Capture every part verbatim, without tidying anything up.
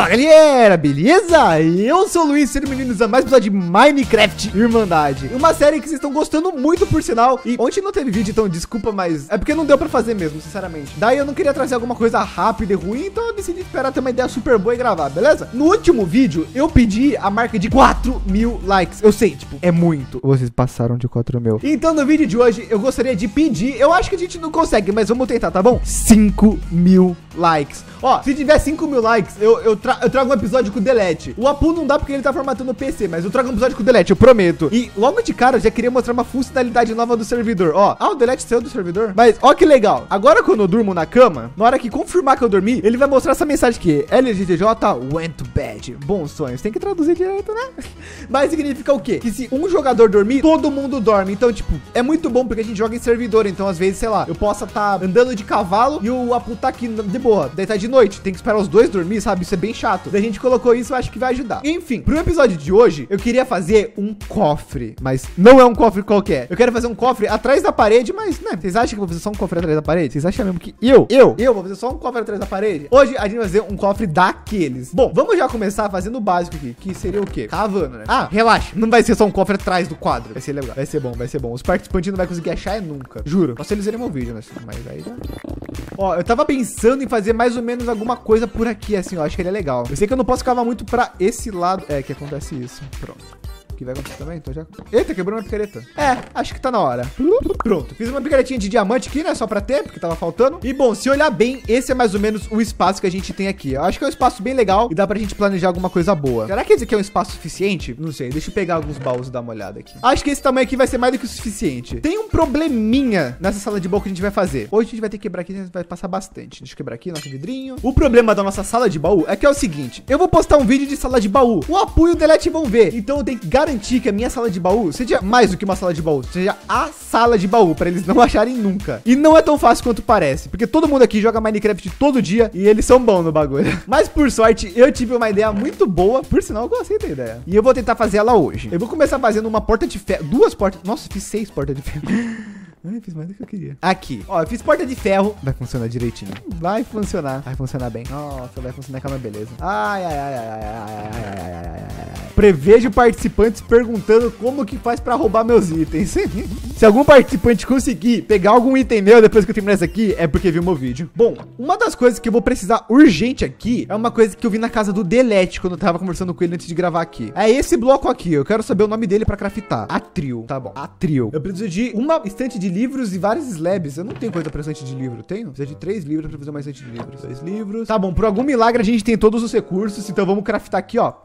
Fala galera, beleza? Eu sou o Luiz, sejam bem-vindos a mais um episódio de Minecraft Irmandade. Uma série que vocês estão gostando muito, por sinal. E ontem não teve vídeo, então desculpa, mas é porque não deu pra fazer mesmo, sinceramente. Daí eu não queria trazer alguma coisa rápida e ruim, então eu decidi esperar ter uma ideia super boa e gravar, beleza? No último vídeo, eu pedi a marca de quatro mil likes. Eu sei, tipo, é muito. Vocês passaram de quatro mil. Então no vídeo de hoje, eu gostaria de pedir, eu acho que a gente não consegue, mas vamos tentar, tá bom? cinco mil likes. Ó, se tiver cinco mil likes, eu, eu, tra eu trago um episódio com o Delete. O Apu não dá porque ele tá formatando o P C, mas eu trago um episódio com o Delete, eu prometo. E logo de cara, eu já queria mostrar uma funcionalidade nova do servidor. Ó, ah, o Delete saiu do servidor. Mas, ó que legal. Agora quando eu durmo na cama, na hora que confirmar que eu dormi, ele vai mostrar essa mensagem aqui. L G T J went to bed. Bons sonhos. Tem que traduzir direito, né? Mas significa o quê? Que se um jogador dormir, todo mundo dorme. Então, tipo, é muito bom porque a gente joga em servidor. Então, às vezes, sei lá, eu possa estar tá andando de cavalo e o Apu tá aqui de boa. Daí tá de noite. Tem que esperar os dois dormir, sabe? Isso é bem chato. Daí a gente colocou isso, eu acho que vai ajudar. Enfim, pro episódio de hoje, eu queria fazer um cofre. Mas não é um cofre qualquer. Eu quero fazer um cofre atrás da parede, mas, né? Vocês acham que eu vou fazer só um cofre atrás da parede? Vocês acham mesmo que eu, eu, eu vou fazer só um cofre atrás da parede? Hoje a gente vai fazer um cofre daqueles. Bom, vamos já começar fazendo o básico aqui, que seria o quê? Cavando, né? Ah, relaxa. Não vai ser só um cofre atrás do quadro. Vai ser legal. Vai ser bom, vai ser bom. Os participantes não vai conseguir achar é nunca. Juro. Só se eles verem meu vídeo, né? Mas aí já... Ó, eu tava pensando em fazer mais ou menos alguma coisa por aqui, assim, ó. Acho que ele é legal. Eu sei que eu não posso cavar muito pra esse lado. É, que acontece isso. Pronto. Que vai acontecer também, então já... Eita, quebrou uma picareta. É, acho que tá na hora. Pronto, fiz uma picaretinha de diamante aqui, né? Só pra ter, porque tava faltando. E bom, se olhar bem, esse é mais ou menos o espaço que a gente tem aqui. Eu acho que é um espaço bem legal e dá pra gente planejar alguma coisa boa. Será que esse aqui é um espaço suficiente? Não sei, deixa eu pegar alguns baús e dar uma olhada aqui. Acho que esse tamanho aqui vai ser mais do que o suficiente. Tem um probleminha nessa sala de baú que a gente vai fazer. Hoje a gente vai ter que quebrar aqui, a gente vai passar bastante. Deixa eu quebrar aqui, nosso vidrinho. O problema da nossa sala de baú é que é o seguinte. Eu vou postar um vídeo de sala de baú. O Apu e o Delete vão ver. Então eu tenho que garantir que a minha sala de baú seja mais do que uma sala de baú, seja a sala de baú, pra eles não acharem nunca. E não é tão fácil quanto parece, porque todo mundo aqui joga Minecraft todo dia e eles são bons no bagulho. Mas por sorte, eu tive uma ideia muito boa, por sinal eu gostei da ideia. E eu vou tentar fazer ela hoje. Eu vou começar fazendo uma porta de ferro, duas portas, nossa, fiz seis portas de ferro. Ai, fiz mais do que eu queria. Aqui, ó, eu fiz porta de ferro. Vai funcionar direitinho. Vai funcionar. Vai funcionar bem. Nossa, vai funcionar com uma beleza. Ai, ai, ai, ai, ai, ai, ai, ai, ai, ai, ai. Prevejo participantes perguntando como que faz pra roubar meus itens. Se algum participante conseguir pegar algum item meu depois que eu terminar isso aqui, é porque viu meu vídeo. Bom, uma das coisas que eu vou precisar urgente aqui é uma coisa que eu vi na casa do Delete quando eu tava conversando com ele antes de gravar aqui. É esse bloco aqui. Eu quero saber o nome dele pra craftar. Atril. Tá bom. Atril. Eu preciso de uma estante de livros e vários slabs. Eu não tenho coisa pra estante de livro. Tenho? Precisa de três livros pra fazer uma estante de livros. Dois livros. Tá bom. Por algum milagre a gente tem todos os recursos. Então vamos craftar aqui, ó.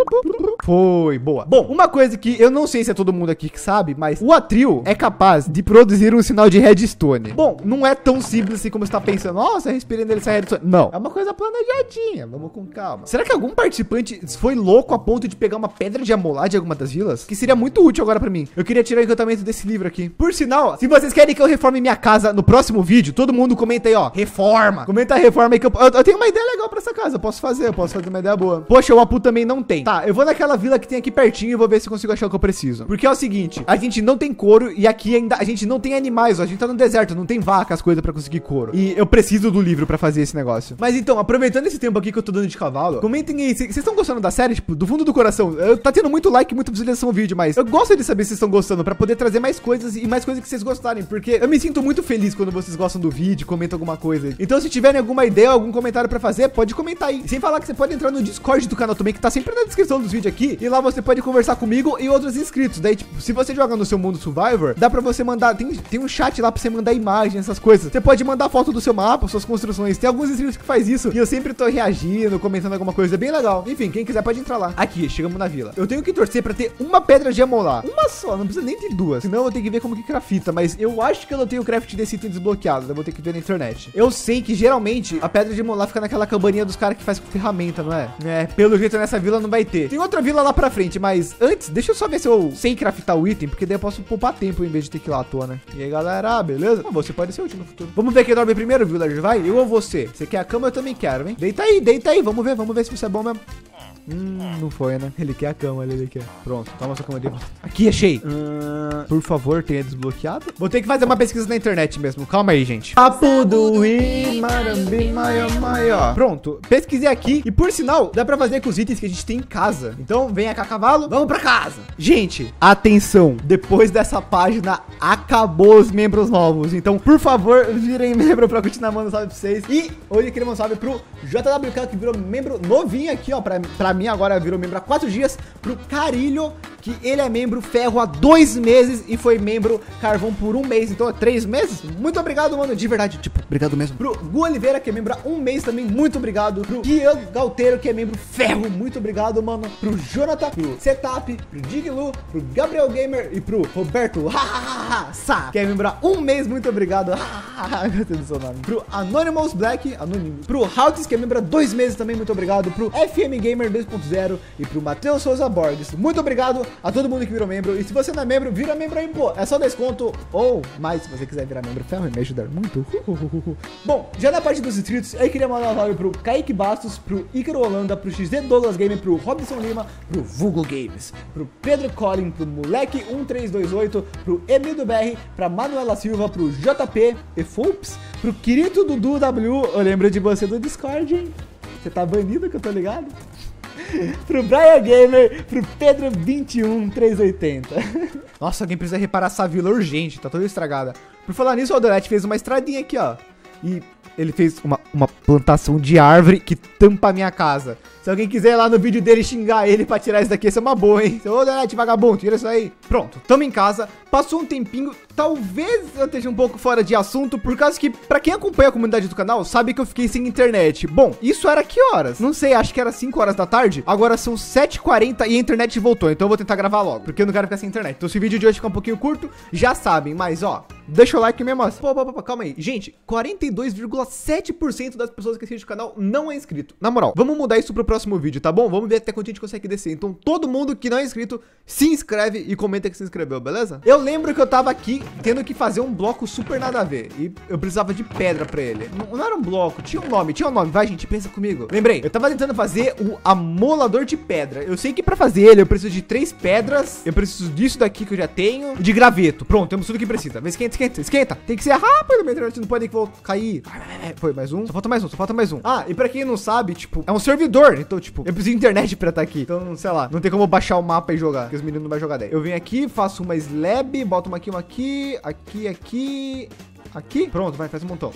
Foi. Boa. Bom, uma coisa que eu não sei se é todo mundo aqui que sabe, mas o Atril é capaz de produzir um sinal de redstone. Bom, não é tão simples assim como você tá pensando. Nossa, respirei nele sai redstone. Não. É uma coisa planejadinha. Vamos com calma. Será que algum participante foi louco a ponto de pegar uma pedra de amolar de alguma das vilas? Que seria muito útil agora pra mim. Eu queria tirar o encantamento desse livro aqui. Por sinal, se vocês querem que eu reforme minha casa no próximo vídeo, todo mundo comenta aí, ó, reforma. Comenta a reforma aí que eu, eu, eu tenho uma ideia legal pra essa casa. Eu posso fazer, eu posso fazer uma ideia boa. Poxa, o Apu também não tem. Tá, eu vou naquela vila que tem aqui pertinho e vou ver se consigo achar o que eu preciso. Porque é o seguinte, a gente não tem couro e aqui ainda a gente não tem animais, ó, a gente tá no deserto, não tem vacas, coisa pra conseguir couro. E eu preciso do livro pra fazer esse negócio. Mas então, aproveitando esse tempo aqui que eu tô dando de cavalo, comentem aí, vocês estão gostando da série? Tipo, do fundo do coração. Eu, tá tendo muito like, muita visualização no vídeo, mas eu gosto de saber se vocês estão gostando pra poder trazer mais coisas e mais coisas que vocês gostarem, porque eu me sinto muito feliz quando vocês gostam do vídeo, comentam alguma coisa. Então, se tiverem alguma ideia, algum comentário pra fazer, pode comentar aí. Sem falar que você pode entrar no Discord do canal também, que tá sempre na descrição dos vídeos aqui. E lá você pode conversar comigo e outros inscritos. Daí, tipo, se você joga no seu mundo Survivor, dá pra você mandar, tem, tem um chat lá pra você mandar imagem, essas coisas. Você pode mandar foto do seu mapa, suas construções. Tem alguns inscritos que faz isso. E eu sempre tô reagindo, comentando alguma coisa. É bem legal. Enfim, quem quiser pode entrar lá. Aqui, chegamos na vila. Eu tenho que torcer pra ter uma pedra de amolar. Uma só, não precisa nem de duas. Senão eu vou ter que ver como que crafta. Mas eu acho que eu não tenho o craft desse item desbloqueado. Eu vou ter que ver na internet. Eu sei que geralmente a pedra de amolar fica naquela cabaninha dos caras que faz com ferramenta, não é? É, pelo jeito nessa vila não vai ter. Tem outra vila lá pra frente, mas antes, deixa eu só ver se eu sei craftar o item, porque daí eu posso poupar tempo em vez de ter que ir lá à toa, né? E aí, galera, beleza? Ah, você pode ser útil no futuro. Vamos ver quem dorme primeiro, villager, vai? Eu ou você? Você quer a cama? Eu também quero, hein? Deita aí, deita aí. Vamos ver, vamos ver se você é bom mesmo. Hum, não foi, né? Ele quer a cama, ele quer. Pronto, toma sua cama de volta. Aqui, achei. Hum, por favor, tenha desbloqueado. Vou ter que fazer uma pesquisa na internet mesmo. Calma aí, gente. Papo do Imarambi, maia, maia. Pronto, pesquisei aqui. E por sinal, dá pra fazer com os itens que a gente tem em casa. Então, vem cá, cavalo. Vamos pra casa. Gente, atenção. Depois dessa página, acabou os membros novos. Então, por favor, virem membro pra continuar mandando salve pra vocês. E hoje eu queria mandar salve pro J W K, que virou membro novinho aqui, ó. Pra, pra mim agora virou membro há quatro dias. Pro Carilho, que ele é membro ferro há dois meses e foi membro carvão por um mês. Então é três meses. Muito obrigado, mano. De verdade, tipo, obrigado mesmo. Pro Gu Oliveira, que é membro há um mês também. Muito obrigado. Pro Guian Galteiro, que é membro ferro. Muito obrigado, mano. Pro Jonathan, pro Setup, pro Diglu, pro Gabriel Gamer e pro Roberto Sa, que é membro há um mês. Muito obrigado. Gostei do seu nome. Pro Anonymous Black, Anonymous. Pro Haltis, que é membro há dois meses também. Muito obrigado. Pro F M Gamer dois ponto zero e pro Matheus Souza Borges. Muito obrigado a todo mundo que virou membro. E se você não é membro, vira membro aí, pô. É só desconto ou mais se você quiser virar membro ferro e me ajudar muito. Bom, já na parte dos inscritos, eu queria mandar um salve pro Kaique Bastos, pro Ícaro Holanda, pro X D Douglas Game, pro Robson Lima, pro Vulgo Games, pro Pedro Collin, pro Moleque um três dois oito, pro Emildo B R, pra Manuela Silva, pro J P e Fulps, pro querido Dudu W. Eu lembro de você do Discord, hein? Você tá banido que eu tô ligado? Pro Brian Gamer, pro Pedro vinte e um três oitenta. Nossa, alguém precisa reparar essa vila urgente, tá toda estragada. Por falar nisso, o Alderete fez uma estradinha aqui, ó. E ele fez uma, uma plantação de árvore que tampa a minha casa. Se alguém quiser ir lá no vídeo dele xingar ele pra tirar isso daqui, isso é uma boa, hein? Ô, Alderete, vagabundo, tira isso aí. Pronto, tamo em casa. Passou um tempinho, talvez eu esteja um pouco fora de assunto, por causa que, pra quem acompanha a comunidade do canal, sabe que eu fiquei sem internet. Bom, isso era que horas? Não sei, acho que era cinco horas da tarde. Agora são sete e quarenta e a internet voltou, então eu vou tentar gravar logo, porque eu não quero ficar sem internet. Então se o vídeo de hoje ficar um pouquinho curto, já sabem, mas ó, deixa o like mesmo assim. Pô, pô, pô, calma aí. Gente, quarenta e dois vírgula sete por cento das pessoas que assistem o canal não é inscrito. Na moral, vamos mudar isso pro próximo vídeo, tá bom? Vamos ver até quanto a gente consegue descer. Então todo mundo que não é inscrito, se inscreve e comenta que se inscreveu, beleza? Eu lembro que eu tava aqui tendo que fazer um bloco super nada a ver. E eu precisava de pedra pra ele. Não, não era um bloco, tinha um nome, tinha um nome. Vai, gente, pensa comigo. Lembrei, eu tava tentando fazer o amolador de pedra. Eu sei que pra fazer ele eu preciso de três pedras. Eu preciso disso daqui que eu já tenho. E de graveto. Pronto, temos tudo que precisa. Vê, esquenta, esquenta, esquenta. Tem que ser rápido, minha internet não pode que vou cair. Foi, mais um. Só falta mais um, só falta mais um. Ah, e pra quem não sabe, tipo, é um servidor. Então, tipo, eu preciso de internet pra estar aqui. Então, sei lá, não tem como baixar o mapa e jogar, porque os meninos não vão jogar daí. Eu venho aqui, faço uma slab, boto uma aqui, uma aqui, aqui, aqui, aqui. Pronto, vai, faz um montão.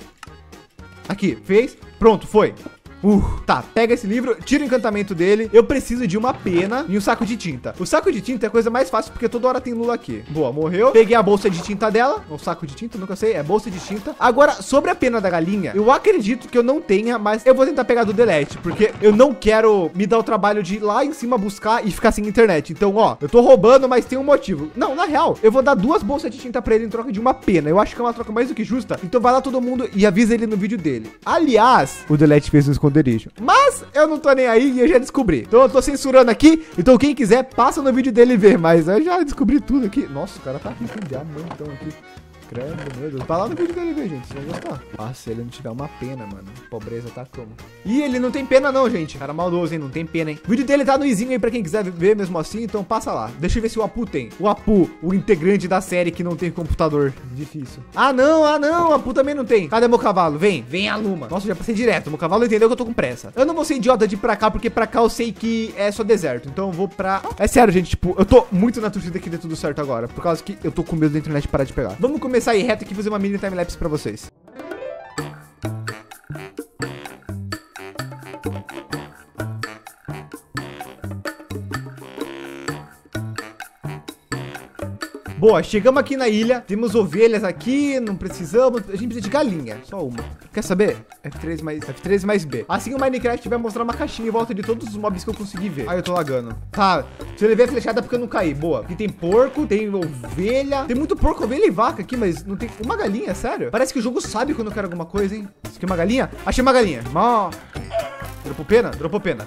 Aqui, fez. Pronto, foi. Uh, tá, pega esse livro, tira o encantamento dele. Eu preciso de uma pena e um saco de tinta. O saco de tinta é a coisa mais fácil, porque toda hora tem Lula aqui. Boa, morreu. Peguei a bolsa de tinta dela. O saco de tinta, nunca sei, é bolsa de tinta. Agora, sobre a pena da galinha, eu acredito que eu não tenha, mas eu vou tentar pegar do delete, porque eu não quero me dar o trabalho de ir lá em cima buscar e ficar sem internet. Então, ó, eu tô roubando, mas tem um motivo. Não, na real, eu vou dar duas bolsas de tinta pra ele em troca de uma pena. Eu acho que é uma troca mais do que justa. Então vai lá todo mundo e avisa ele no vídeo dele. Aliás, o delete fez um esconderijo. Mas eu não tô nem aí e eu já descobri. Então eu tô censurando aqui. Então quem quiser, passa no vídeo dele e vê. Mas eu já descobri tudo aqui. Nossa, o cara tá rico de diamantão aqui. Credo, meu Deus. Vai lá no vídeo dele ver, gente. Vocês vão gostar. Ah, se ele não tiver uma pena, mano. Pobreza tá como? Ih, ele não tem pena não, gente. Cara maldoso, hein? Não tem pena, hein? O vídeo dele tá no izinho aí pra quem quiser ver mesmo assim. Então passa lá. Deixa eu ver se o Apu tem. O Apu, o integrante da série que não tem computador. Difícil. Ah, não. Ah, não. O Apu também não tem. Cadê meu cavalo? Vem. Vem a Luma. Nossa, já passei direto. Meu cavalo entendeu que eu tô com pressa. Eu não vou ser idiota de ir pra cá, porque pra cá eu sei que é só deserto. Então eu vou pra... É sério, gente. Tipo, eu tô muito na torcida que dê tudo certo agora. Por causa que eu tô com medo da internet parar de pegar. Vamos começar aí reto aqui, fazer uma mini timelapse pra vocês. Boa, chegamos aqui na ilha. Temos ovelhas aqui, não precisamos. A gente precisa de galinha, só uma. Quer saber? F três mais, F três mais B. Assim o Minecraft vai mostrar uma caixinha em volta de todos os mobs que eu consegui ver. Ai, eu tô lagando. Tá, se eu levei a flechada porque eu não caí. Boa. Aqui tem porco, tem ovelha. Tem muito porco, ovelha e vaca aqui, mas não tem uma galinha, sério? Parece que o jogo sabe quando eu quero alguma coisa, hein? Isso aqui é uma galinha? Achei uma galinha. Ó. Dropou pena? Dropou pena.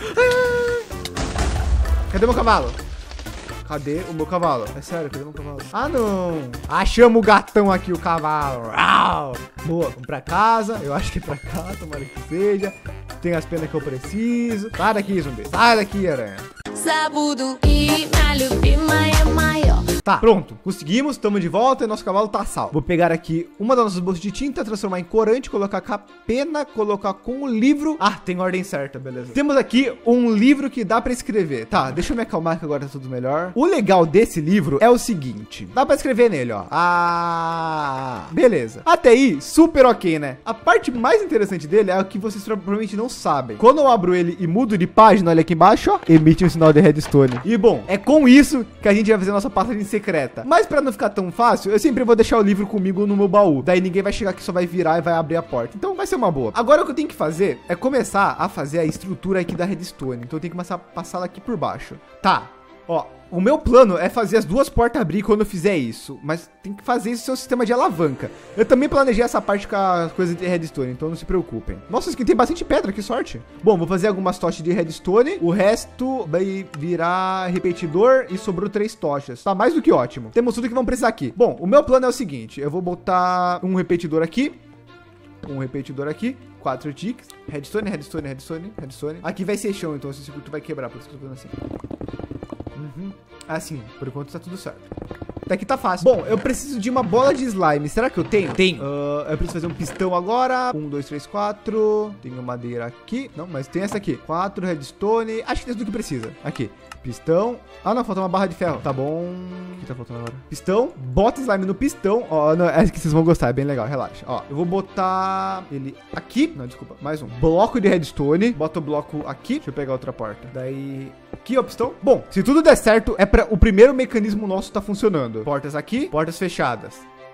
Cadê meu cavalo? Cadê o meu cavalo? É sério, cadê o meu cavalo? Ah, não. Achamos o gatão aqui, o cavalo. Uau. Boa, vamos pra casa. Eu acho que é pra cá, tomara que seja. Tem as penas que eu preciso. Sai daqui, zumbi. Sai daqui, aranha. Tá, pronto. Conseguimos, estamos de volta e nosso cavalo tá salvo. Vou pegar aqui uma das nossas bolsas de tinta, transformar em corante, colocar com a pena, colocar com o livro. Ah, tem ordem certa, beleza. Temos aqui um livro que dá pra escrever. Tá, deixa eu me acalmar que agora tá tudo melhor. O legal desse livro é o seguinte. Dá pra escrever nele, ó. Ah, beleza. Até aí, super ok, né? A parte mais interessante dele é o que vocês provavelmente não sabem. Quando eu abro ele e mudo de página, olha aqui embaixo, ó, emite um sinal de redstone. E bom, é com isso que a gente vai fazer nossa passagem secreta. Mas pra não ficar tão fácil, eu sempre vou deixar o livro comigo no meu baú. Daí ninguém vai chegar aqui, só vai virar e vai abrir a porta. Então vai ser uma boa. Agora o que eu tenho que fazer é começar a fazer a estrutura aqui da redstone. Então eu tenho que começar a passar ela aqui por baixo. Tá, ó. O meu plano é fazer as duas portas abrir quando eu fizer isso, mas tem que fazer isso no seu sistema de alavanca. Eu também planejei essa parte com as coisas de redstone, então não se preocupem. Nossa, isso aqui tem bastante pedra, que sorte. Bom, vou fazer algumas tochas de redstone, o resto vai virar repetidor e sobrou três tochas. Tá mais do que ótimo. Temos tudo que vamos precisar aqui. Bom, o meu plano é o seguinte, eu vou botar um repetidor aqui, um repetidor aqui, quatro ticks, redstone, redstone, redstone, redstone. Aqui vai ser chão, então esse circuito vai quebrar, por isso que eu tô fazendo assim. Uhum. Assim, por enquanto tá tudo certo. Daqui tá fácil. Bom, eu preciso de uma bola de slime. Será que eu tenho? Tenho. Uh, eu preciso fazer um pistão agora. Um, dois, três, quatro. Tenho madeira aqui. Não, mas tem essa aqui. Quatro redstone. Acho que tem tudo que precisa. Aqui. Pistão. Ah, não. Falta uma barra de ferro. Tá bom. O que tá faltando agora? Pistão. Bota slime no pistão. Ó, não, é que vocês vão gostar. É bem legal. Relaxa. Ó, eu vou botar ele aqui. Não, desculpa. Mais um. Bloco de redstone. Bota o bloco aqui. Deixa eu pegar outra porta. Daí... Aqui, ó, pistão. Bom, se tudo der certo, é para o primeiro mecanismo nosso tá funcionando. Portas aqui, portas fechadas.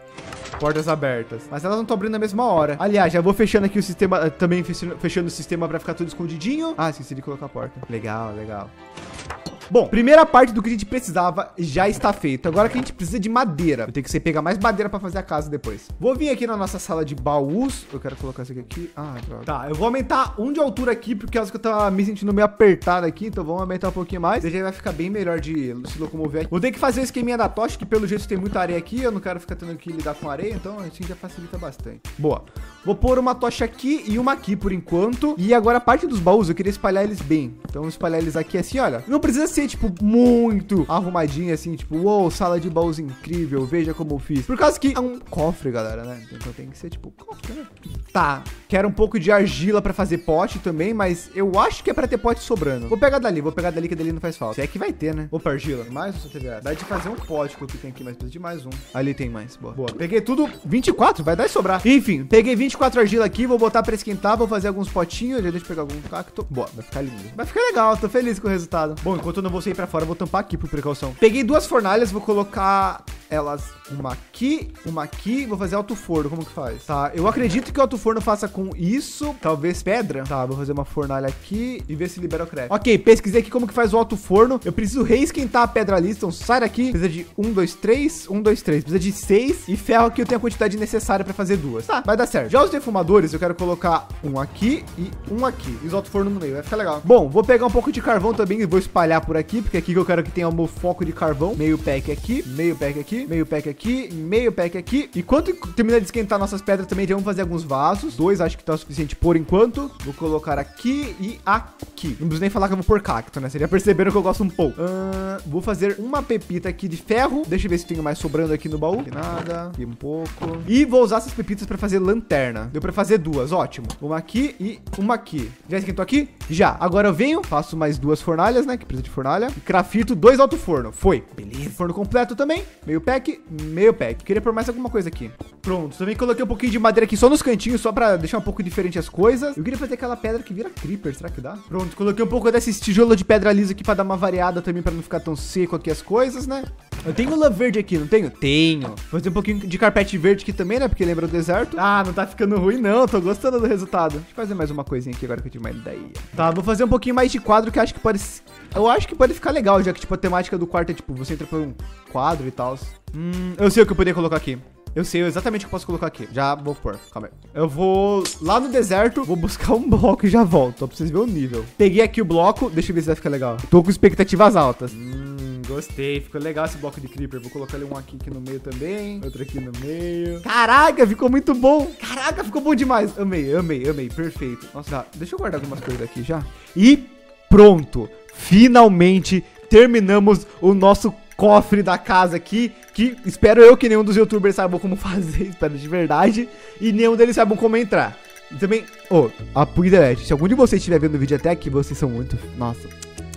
Portas abertas. Mas elas não estão abrindo na mesma hora. Aliás, já vou fechando aqui o sistema, também fechando o sistema para ficar tudo escondidinho. Ah, esqueci de colocar a porta. Legal, legal. Bom, primeira parte do que a gente precisava já está feito. Agora que a gente precisa de madeira. Eu tenho que pegar mais madeira para fazer a casa depois. Vou vir aqui na nossa sala de baús. Eu quero colocar isso aqui. Ah, droga. Tá, eu vou aumentar um de altura aqui, porque causa que eu tava me sentindo meio apertado aqui. Então vamos aumentar um pouquinho mais. Daí já vai ficar bem melhor de se locomover aqui. Vou ter que fazer o esqueminha da tocha, que pelo jeito tem muita areia aqui. Eu não quero ficar tendo que lidar com areia, então assim já facilita bastante. Boa. Vou pôr uma tocha aqui e uma aqui por enquanto. E agora a parte dos baús, eu queria espalhar eles bem. Então vou espalhar eles aqui assim, olha. Não precisa ser, tipo, muito arrumadinho assim, tipo, uou, wow, sala de baús incrível, veja como eu fiz. Por causa que é um cofre, galera, né? Então tem que ser, tipo, cofre, né? Tá, quero um pouco de argila pra fazer pote também, mas eu acho que é pra ter pote sobrando. Vou pegar dali, vou pegar dali que dali não faz falta. Se é que vai ter, né? Opa, argila. Mais ou só teve essa? Dá de fazer um pote que eu tenho aqui, mas preciso de mais um. Ali tem mais, boa. Boa. Peguei tudo, vinte e quatro, vai dar e sobrar. Enfim, peguei vinte e quatro argila aqui, vou botar pra esquentar, vou fazer alguns potinhos, já deixa eu pegar algum cacto. Boa, vai ficar lindo. Vai ficar legal, tô feliz com o resultado. Bom, enquanto eu não vou sair pra fora, eu vou tampar aqui por precaução. Peguei duas fornalhas, vou colocar elas uma aqui, uma aqui, vou fazer alto forno, como que faz? Tá, eu acredito que o alto forno faça com isso, talvez pedra. Tá, vou fazer uma fornalha aqui e ver se libera o craft. Ok, pesquisei aqui como que faz o alto forno. Eu preciso reesquentar a pedra ali, então sai daqui. Precisa de um, dois, três, um, dois, três. Precisa de seis e ferro aqui eu tenho a quantidade necessária pra fazer duas. Tá, vai dar certo. Já os defumadores, eu quero colocar um aqui e um aqui. E os alto forno no meio, vai ficar legal. Bom, vou pegar um pouco de carvão também e vou espalhar por aqui, porque aqui que eu quero que tenha o meu foco de carvão. Meio pack aqui, meio pack aqui, meio pack aqui, meio pack aqui. E quando terminar de esquentar nossas pedras também, já vamos fazer alguns vasos. Dois, acho que tá o suficiente por enquanto. Vou colocar aqui e aqui. Não preciso nem falar que eu vou pôr cacto, né? Vocês já perceberam que eu gosto um pouco. Uh, vou fazer uma pepita aqui de ferro. Deixa eu ver se tem mais sobrando aqui no baú. Aqui nada. Aqui um pouco. E vou usar essas pepitas pra fazer lanterna. Deu pra fazer duas, ótimo. Uma aqui e uma aqui. Já esquentou aqui? Já. Agora eu venho, faço mais duas fornalhas, né? Que precisa de fornalha. E crafito dois alto forno. Foi. Beleza. Forno completo também. Meio pack, meio pack. Queria pôr mais alguma coisa aqui. Pronto. Também coloquei um pouquinho de madeira aqui só nos cantinhos, só pra deixar um pouco diferente as coisas. Eu queria fazer aquela pedra que vira creeper. Será que dá? Pronto. Coloquei um pouco desses tijolos de pedra lisa aqui pra dar uma variada também, pra não ficar tão seco aqui as coisas, né? Eu tenho lã verde aqui, não tenho? Tenho. Vou fazer um pouquinho de carpete verde aqui também, né? Porque lembra o deserto. Ah, não tá ficando ruim, não. Tô gostando do resultado. Deixa eu fazer mais uma coisinha aqui agora que eu tive uma ideia. Tá, vou fazer um pouquinho mais de quadro que eu acho que pode... Eu acho que pode ficar legal, já que, tipo, a temática do quarto é, tipo, você entra por um quadro e tal. Hum, eu sei o que eu poderia colocar aqui. Eu sei exatamente o que eu posso colocar aqui. Já vou pôr. Calma aí. Eu vou lá no deserto, vou buscar um bloco e já volto. Só pra vocês verem o nível. Peguei aqui o bloco. Deixa eu ver se vai ficar legal. Tô com expectativas altas. Hum, gostei. Ficou legal esse bloco de creeper. Vou colocar ali um aqui, aqui no meio também. Outro aqui no meio. Caraca, ficou muito bom. Caraca, ficou bom demais. Amei, amei, amei. Perfeito. Nossa, dá. Deixa eu guardar algumas coisas aqui já. E pronto. Finalmente terminamos o nosso cofre da casa aqui, que espero eu que nenhum dos youtubers saibam como fazer, espero de verdade, e nenhum deles saibam como entrar. E também, ô, oh, apoio internet, se algum de vocês estiver vendo o vídeo até aqui, vocês são muito, nossa.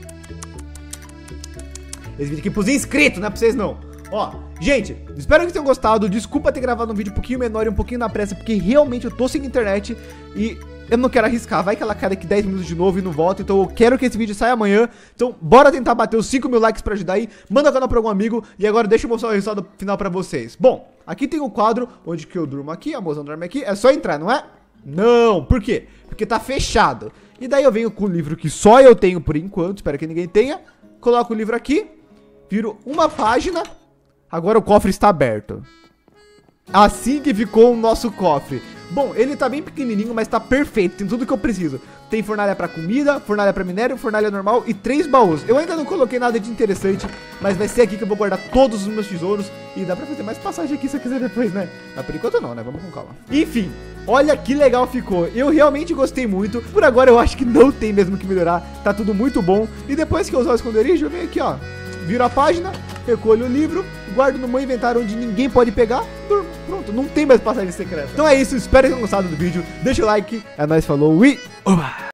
Esse vídeo aqui pros inscritos, não é pra vocês não. Ó, gente, espero que tenham gostado, desculpa ter gravado um vídeo um pouquinho menor e um pouquinho na pressa, porque realmente eu tô sem internet e eu não quero arriscar, vai que ela cai daqui dez minutos de novo e não volta, então eu quero que esse vídeo saia amanhã. Então bora tentar bater os cinco mil likes pra ajudar aí, manda o canal pra algum amigo. E agora deixa eu mostrar o resultado final pra vocês. Bom, aqui tem o quadro onde que eu durmo aqui, a moça dorme aqui, é só entrar, não é? Não, por quê? Porque tá fechado. E daí eu venho com o livro que só eu tenho por enquanto, espero que ninguém tenha. Coloco o livro aqui, viro uma página, agora o cofre está aberto. Assim que ficou o nosso cofre. Bom, ele tá bem pequenininho, mas tá perfeito, tem tudo que eu preciso. Tem fornalha pra comida, fornalha pra minério, fornalha normal e três baús. Eu ainda não coloquei nada de interessante, mas vai ser aqui que eu vou guardar todos os meus tesouros. E dá pra fazer mais passagem aqui se eu quiser depois, né? Mas por enquanto não, né? Vamos com calma. Enfim, olha que legal ficou. Eu realmente gostei muito. Por agora eu acho que não tem mesmo que melhorar. Tá tudo muito bom. E depois que eu usar o esconderijo, eu venho aqui, ó. Viro a página, recolho o livro, guardo no meu inventário onde ninguém pode pegar, durmo. Pronto, não tem mais passagem secreta. Então é isso, espero que tenham gostado do vídeo. Deixa o like, é nóis, falou e... Oba!